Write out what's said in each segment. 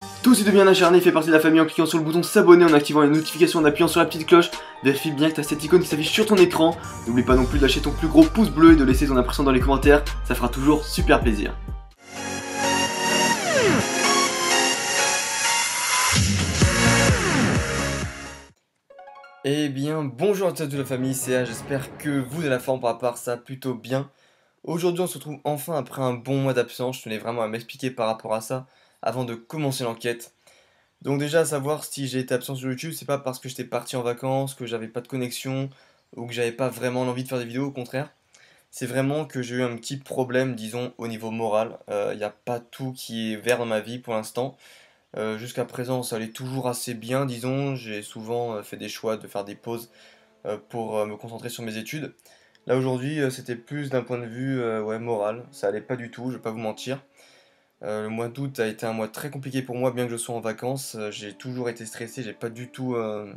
Tout si devient un acharné, fait partie de la famille en cliquant sur le bouton s'abonner, en activant les notifications, en appuyant sur la petite cloche. Vérifie bien que tu as cette icône qui s'affiche sur ton écran. N'oublie pas non plus de lâcher ton plus gros pouce bleu et de laisser ton impression dans les commentaires, ça fera toujours super plaisir. Eh bien, bonjour à toute la famille, c'est A, j'espère que vous avez la forme par rapport à ça plutôt bien. Aujourd'hui on se retrouve enfin après un bon mois d'absence, je tenais vraiment à m'expliquer par rapport à ça avant de commencer l'enquête. Donc déjà à savoir si j'ai été absent sur YouTube, c'est pas parce que j'étais parti en vacances, que j'avais pas de connexion, ou que j'avais pas vraiment l'envie de faire des vidéos, au contraire. C'est vraiment que j'ai eu un petit problème, disons, au niveau moral. Il n'y a pas tout qui est vert dans ma vie pour l'instant. Jusqu'à présent, ça allait toujours assez bien, disons. J'ai souvent fait des choix de faire des pauses pour me concentrer sur mes études. Là aujourd'hui, c'était plus d'un point de vue ouais, moral. Ça allait pas du tout, je vais pas vous mentir. Le mois d'août a été un mois très compliqué pour moi, bien que je sois en vacances. J'ai toujours été stressé, j'ai pas du tout,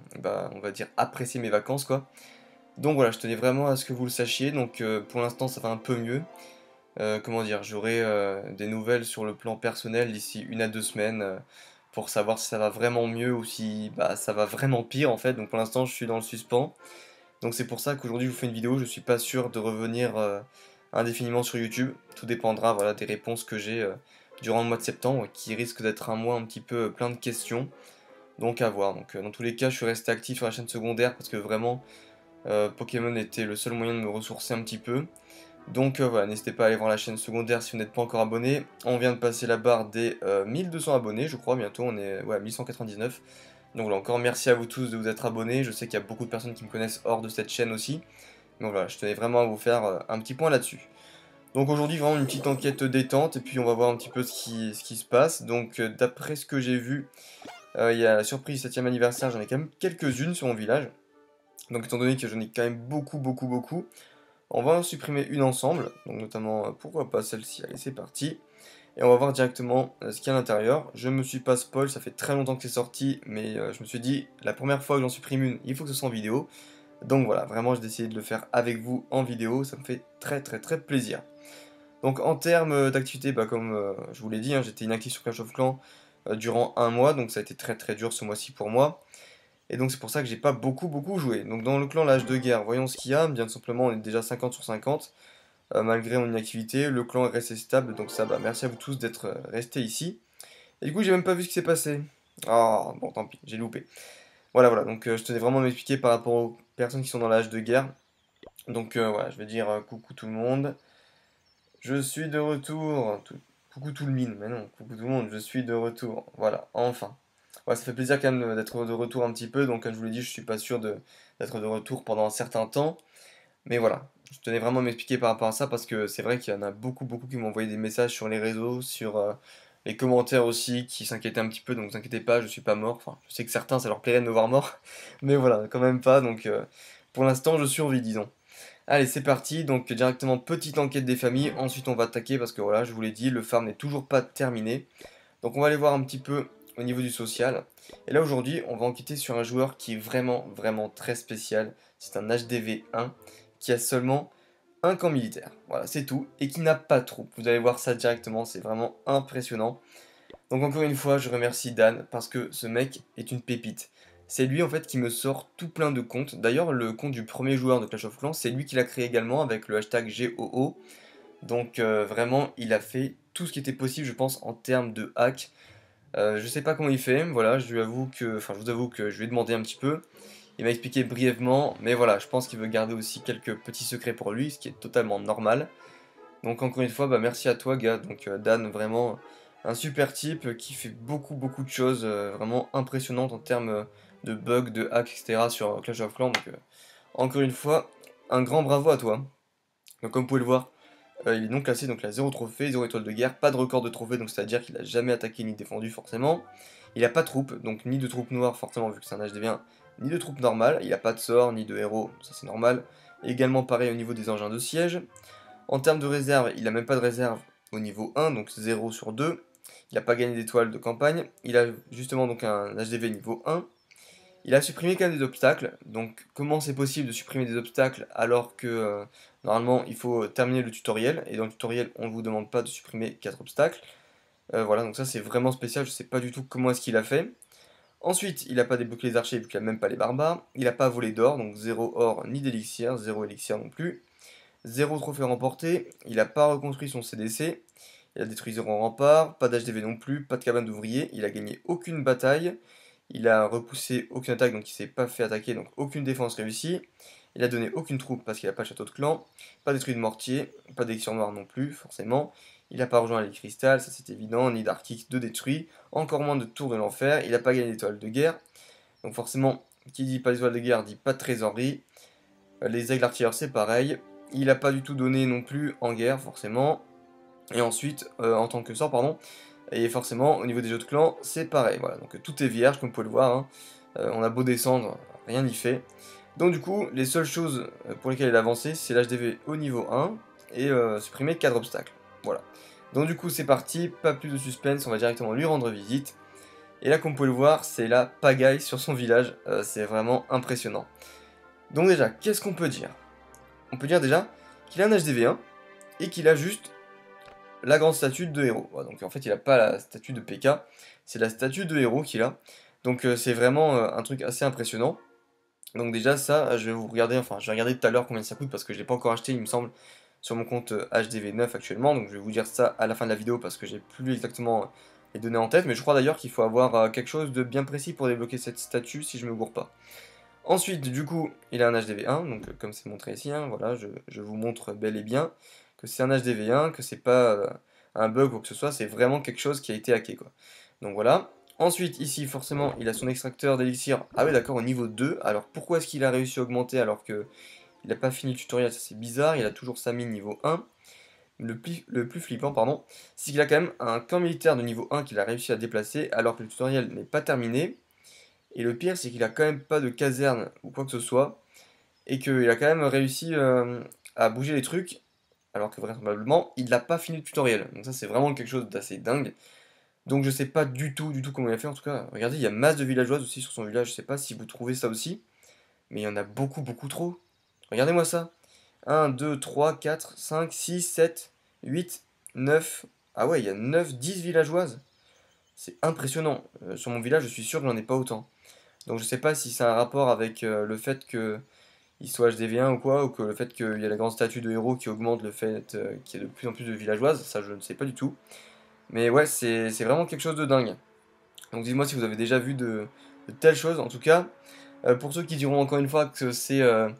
on va dire, apprécié mes vacances, quoi. Donc voilà, je tenais vraiment à ce que vous le sachiez. Donc pour l'instant, ça va un peu mieux. Comment dire, j'aurai des nouvelles sur le plan personnel d'ici 1 à 2 semaines pour savoir si ça va vraiment mieux ou si bah, ça va vraiment pire en fait. Donc pour l'instant, je suis dans le suspens. Donc c'est pour ça qu'aujourd'hui, je vous fais une vidéo. Je suis pas sûr de revenir indéfiniment sur YouTube. Tout dépendra voilà, des réponses que j'ai durant le mois de septembre, qui risque d'être un mois un petit peu plein de questions. Donc à voir. Donc dans tous les cas, je suis resté actif sur la chaîne secondaire parce que vraiment, Pokémon était le seul moyen de me ressourcer un petit peu. Donc voilà, n'hésitez pas à aller voir la chaîne secondaire si vous n'êtes pas encore abonné. On vient de passer la barre des 1200 abonnés, je crois, bientôt, on est ouais, à 1199. Donc voilà, encore merci à vous tous de vous être abonnés. Je sais qu'il y a beaucoup de personnes qui me connaissent hors de cette chaîne aussi. Donc voilà, je tenais vraiment à vous faire un petit point là-dessus. Donc aujourd'hui, vraiment une petite enquête détente, et puis on va voir un petit peu ce qui se passe. Donc d'après ce que j'ai vu, il y a la surprise 7ème anniversaire, j'en ai quand même quelques-unes sur mon village. Donc étant donné que j'en ai quand même beaucoup, on va en supprimer une ensemble, donc notamment pourquoi pas celle-ci, allez c'est parti. Et on va voir directement ce qu'il y a à l'intérieur. Je me suis pas spoil, ça fait très longtemps que c'est sorti, mais je me suis dit, la première fois que j'en supprime une, il faut que ce soit en vidéo. Donc voilà, vraiment j'ai décidé de le faire avec vous en vidéo, ça me fait très plaisir. Donc en termes d'activité, bah, comme je vous l'ai dit, hein, j'étais inactif sur Clash of Clans durant un mois, donc ça a été très dur ce mois-ci pour moi. Et donc c'est pour ça que j'ai pas beaucoup joué. Donc dans le clan l'âge de guerre, voyons ce qu'il y a. Bien simplement, on est déjà 50 sur 50. Malgré mon inactivité, le clan est resté stable. Donc ça, bah merci à vous tous d'être restés ici. Et du coup, j'ai même pas vu ce qui s'est passé. Ah, bon, tant pis, j'ai loupé. Voilà. Donc je tenais vraiment à m'expliquer par rapport aux personnes qui sont dans l'âge de guerre. Donc voilà, je vais dire coucou tout le monde. Je suis de retour. Coucou tout le mine, mais non, coucou tout le monde, je suis de retour. Voilà, enfin. Ouais, ça fait plaisir quand même d'être de retour un petit peu, donc comme je vous l'ai dit, je suis pas sûr d'être de retour pendant un certain temps. Mais voilà, je tenais vraiment à m'expliquer par rapport à ça, parce que c'est vrai qu'il y en a beaucoup qui m'ont envoyé des messages sur les réseaux, sur les commentaires aussi, qui s'inquiétaient un petit peu, donc ne vous inquiétez pas, je suis pas mort. Enfin, je sais que certains, ça leur plairait de me voir mort, mais voilà, quand même pas, donc pour l'instant, je survis, disons. Allez, c'est parti, donc directement petite enquête des familles, ensuite on va attaquer parce que voilà, je vous l'ai dit, le farm n'est toujours pas terminé. Donc on va aller voir un petit peu au niveau du social. Et là aujourd'hui, on va enquêter sur un joueur qui est vraiment très spécial. C'est un HDV1 qui a seulement un camp militaire. Voilà, c'est tout, et qui n'a pas de troupe. Vous allez voir ça directement, c'est vraiment impressionnant. Donc encore une fois, je remercie Dan parce que ce mec est une pépite. C'est lui en fait qui me sort tout plein de comptes. D'ailleurs, le compte du premier joueur de Clash of Clans, c'est lui qui l'a créé également avec le hashtag GOO. Donc vraiment, il a fait tout ce qui était possible, je pense, en termes de hack. Je sais pas comment il fait, voilà, je vous avoue que je lui ai demandé un petit peu. Il m'a expliqué brièvement, mais voilà, je pense qu'il veut garder aussi quelques petits secrets pour lui, ce qui est totalement normal. Donc encore une fois, bah, merci à toi gars, donc Dan, vraiment un super type qui fait beaucoup de choses vraiment impressionnantes en termes de bugs, de hacks, etc. sur Clash of Clans. Donc encore une fois, un grand bravo à toi. Donc comme vous pouvez le voir, il est non classé, donc il a 0 trophée, 0 étoile de guerre, pas de record de trophée, donc c'est-à-dire qu'il a jamais attaqué ni défendu forcément. Il a pas de troupe, donc ni de troupe noire forcément vu que c'est un HDV1, ni de troupe normale. Il a pas de sort, ni de héros, ça c'est normal. Et également pareil au niveau des engins de siège. En termes de réserve, il n'a même pas de réserve au niveau 1, donc 0 sur 2. Il n'a pas gagné d'étoile de campagne. Il a justement donc un HDV niveau 1. Il a supprimé quand même des obstacles. Donc comment c'est possible de supprimer des obstacles alors que normalement il faut terminer le tutoriel. Et dans le tutoriel on ne vous demande pas de supprimer 4 obstacles. Voilà, donc ça c'est vraiment spécial, je sais pas du tout comment est-ce qu'il a fait. Ensuite, il n'a pas débloqué les archers vu qu'il a même pas les barbares. Il n'a pas volé d'or, donc zéro or ni d'élixir, zéro élixir non plus. Zéro trophée remporté. Il n'a pas reconstruit son CDC. Il a détruit zéro rempart, pas d'HDV non plus, pas de cabane d'ouvriers. Il a gagné aucune bataille. Il a repoussé aucune attaque, donc il s'est pas fait attaquer, donc aucune défense réussie. Il a donné aucune troupe parce qu'il n'a pas de château de clan. Pas détruit de mortier, pas d'élixir noir non plus, forcément. Il n'a pas rejoint les cristal, ça c'est évident, ni d'Arkix de détruit, encore moins de tour de l'enfer. Il n'a pas gagné d'étoile de guerre. Donc forcément, qui dit pas d'étoile de guerre dit pas de trésorerie. Les aigles artilleurs c'est pareil. Il n'a pas du tout donné non plus en guerre, forcément. Et ensuite, en tant que sort, pardon. Et forcément, au niveau des jeux de clans, c'est pareil. Voilà, donc tout est vierge, comme vous pouvez le voir. Hein. On a beau descendre, rien n'y fait. Donc du coup, les seules choses pour lesquelles il a avancé, c'est l'HDV au niveau 1 et supprimer 4 obstacles. Voilà. Donc du coup, c'est parti, pas plus de suspense, on va directement lui rendre visite. Et là, comme vous pouvez le voir, c'est la pagaille sur son village. C'est vraiment impressionnant. Donc déjà, qu'est-ce qu'on peut dire? On peut dire déjà qu'il a un HDV 1 et qu'il a juste la grande statue de héros. Voilà, donc en fait, il n'a pas la statue de PK, c'est la statue de héros qu'il a. Donc c'est vraiment un truc assez impressionnant. Donc déjà ça, je vais vous regarder, enfin je vais regarder tout à l'heure combien ça coûte parce que je l'ai pas encore acheté, il me semble, sur mon compte HDV9 actuellement. Donc je vais vous dire ça à la fin de la vidéo parce que j'ai plus exactement les données en tête. Mais je crois d'ailleurs qu'il faut avoir quelque chose de bien précis pour débloquer cette statue si je me gourre pas. Ensuite, du coup, il a un HDV1, donc comme c'est montré ici, hein, voilà, je vous montre bel et bien que c'est un HDV1, que c'est pas un bug ou quoi que ce soit, c'est vraiment quelque chose qui a été hacké, quoi. Donc voilà. Ensuite, ici, forcément, il a son extracteur d'élixir, ah oui, d'accord, au niveau 2. Alors, pourquoi est-ce qu'il a réussi à augmenter alors que il n'a pas fini le tutoriel? Ça, c'est bizarre, il a toujours sa mine niveau 1. Le plus flippant, pardon, c'est qu'il a quand même un camp militaire de niveau 1 qu'il a réussi à déplacer alors que le tutoriel n'est pas terminé. Et le pire, c'est qu'il a quand même pas de caserne ou quoi que ce soit, et qu'il a quand même réussi à bouger les trucs, alors que vraisemblablement, il n'a pas fini le tutoriel. Donc ça, c'est vraiment quelque chose d'assez dingue. Donc je sais pas du tout comment il a fait, en tout cas, regardez, il y a masse de villageoises aussi sur son village, je sais pas si vous trouvez ça aussi, mais il y en a beaucoup, beaucoup trop. Regardez-moi ça. 1, 2, 3, 4, 5, 6, 7, 8, 9... Ah ouais, il y a 9, 10 villageoises. C'est impressionnant. Sur mon village, je suis sûr que j'en ai pas autant. Donc je sais pas si c'est un rapport avec le fait que il soit HDV1 ou quoi, ou que le fait qu'il y a la grande statue de héros qui augmente le fait qu'il y ait de plus en plus de villageoises, ça je ne sais pas du tout. Mais ouais, c'est vraiment quelque chose de dingue. Donc dites-moi si vous avez déjà vu de telles choses. En tout cas, pour ceux qui diront encore une fois que c'est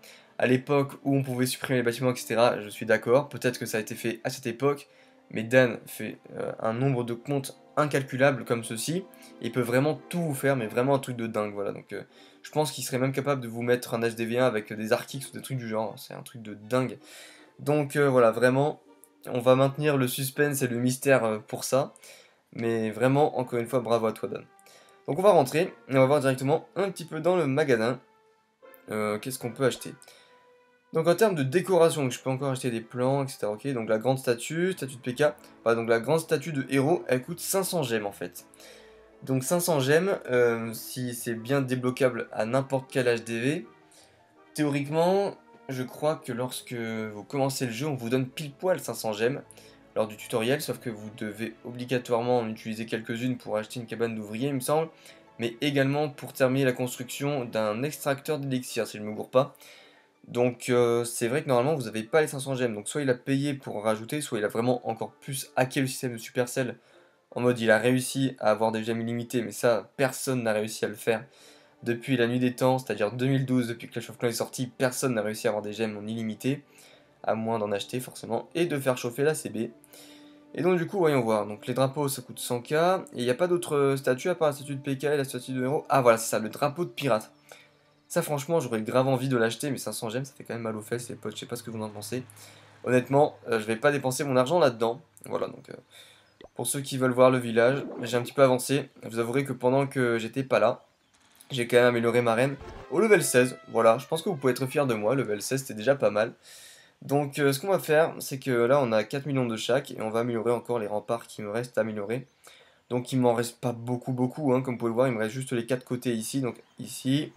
à l'époque où on pouvait supprimer les bâtiments, etc., je suis d'accord. Peut-être que ça a été fait à cette époque, mais Dan fait un nombre de comptes incalculable comme ceci. Et il peut vraiment tout vous faire, mais vraiment un truc de dingue. Voilà. Donc je pense qu'il serait même capable de vous mettre un HDV1 avec des Arctiques ou des trucs du genre. C'est un truc de dingue. Donc voilà, vraiment, on va maintenir le suspense et le mystère pour ça. Mais vraiment, encore une fois, bravo à toi, Dan. Donc on va rentrer et on va voir directement un petit peu dans le magasin. Qu'est-ce qu'on peut acheter? Donc en termes de décoration, je peux encore acheter des plans, etc. Ok, donc la grande statue, statue de PK. Voilà, donc la grande statue de héros, elle coûte 500 gemmes en fait. Donc 500 gemmes, si c'est bien débloquable à n'importe quel HDV, théoriquement, je crois que lorsque vous commencez le jeu, on vous donne pile poil 500 gemmes lors du tutoriel, sauf que vous devez obligatoirement en utiliser quelques-unes pour acheter une cabane d'ouvrier, il me semble, mais également pour terminer la construction d'un extracteur d'élixir, si je ne me gourre pas. Donc c'est vrai que normalement vous n'avez pas les 500 gemmes, donc soit il a payé pour en rajouter, soit il a vraiment encore plus hacké le système de Supercell, en mode il a réussi à avoir des gemmes illimitées, mais ça personne n'a réussi à le faire. Depuis la nuit des temps, c'est-à-dire 2012, depuis que Clash of Clans est sorti, personne n'a réussi à avoir des gemmes en illimité, à moins d'en acheter forcément, et de faire chauffer la CB. Et donc du coup, voyons voir, donc les drapeaux ça coûte 100k, et il n'y a pas d'autres statues à part la statue de PK et la statue de héros. Ah voilà, c'est ça, le drapeau de pirate. Ça franchement, j'aurais grave envie de l'acheter, mais 500 gemmes, ça fait quand même mal aux fesses les potes, je sais pas ce que vous en pensez. Honnêtement, je vais pas dépenser mon argent là-dedans. Voilà, donc pour ceux qui veulent voir le village, j'ai un petit peu avancé. Vous avouerez que pendant que j'étais pas là, j'ai quand même amélioré ma reine au level 16. Voilà, je pense que vous pouvez être fiers de moi, level 16 c'était déjà pas mal. Donc ce qu'on va faire, c'est que là on a 4 millions de chaque, et on va améliorer encore les remparts qui me restent à améliorer. Donc il m'en reste pas beaucoup, hein, comme vous pouvez le voir, il me reste juste les 4 côtés ici, donc ici,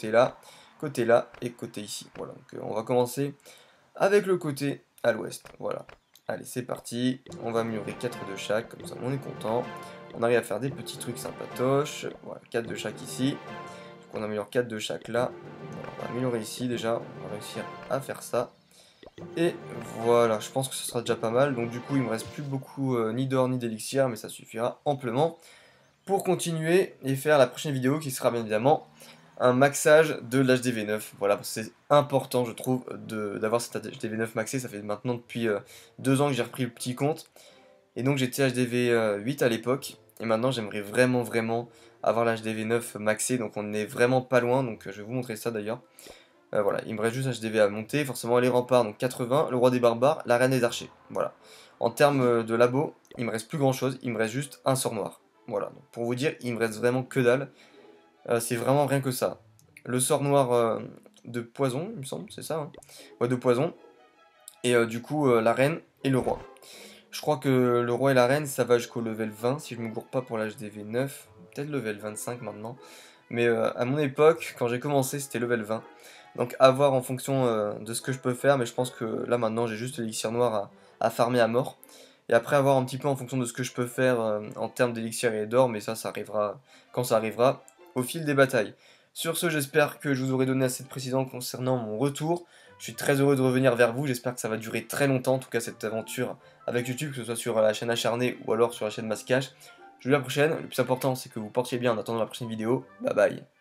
côté là et côté ici. Voilà, donc on va commencer avec le côté à l'ouest, voilà. Allez, c'est parti. On va améliorer 4 de chaque, comme ça on est content. On arrive à faire des petits trucs sympatoches. Voilà, 4 de chaque ici. Donc on améliore 4 de chaque là. Voilà, on va améliorer ici déjà. On va réussir à faire ça. Et voilà, je pense que ce sera déjà pas mal. Donc du coup, il me reste plus beaucoup ni d'or ni d'élixir, mais ça suffira amplement pour continuer et faire la prochaine vidéo qui sera bien évidemment un maxage de l'HDV9. Voilà, c'est important je trouve d'avoir cet HDV9 maxé, ça fait maintenant depuis 2 ans que j'ai repris le petit compte. Et donc j'étais HDV8 à l'époque, et maintenant j'aimerais vraiment avoir l'HDV9 maxé, donc on est vraiment pas loin, donc je vais vous montrer ça d'ailleurs. Voilà, il me reste juste HDV à monter, forcément les remparts, donc 80, le roi des barbares, la reine des archers, voilà. En termes de labo, il me reste plus grand chose, il me reste juste un sort noir. Voilà, donc pour vous dire, il me reste vraiment que dalle, c'est vraiment rien que ça. Le sort noir de poison, il me semble, c'est ça, hein. Ouais, de poison, et du coup la reine et le roi. Je crois que le roi et la reine, ça va jusqu'au level 20, si je me gourre pas pour l'HDV 9, peut-être level 25 maintenant. Mais à mon époque, quand j'ai commencé, c'était level 20. Donc à voir en fonction de ce que je peux faire, mais je pense que là maintenant j'ai juste l'élixir noir à farmer à mort. Et après avoir un petit peu en fonction de ce que je peux faire en termes d'élixir et d'or, mais ça arrivera quand ça arrivera, au fil des batailles. Sur ce, j'espère que je vous aurai donné assez de précisions concernant mon retour. Je suis très heureux de revenir vers vous, j'espère que ça va durer très longtemps, en tout cas cette aventure avec YouTube, que ce soit sur la chaîne Acharné ou alors sur la chaîne Mascache. Je vous dis à la prochaine, le plus important c'est que vous portiez bien en attendant la prochaine vidéo, bye bye.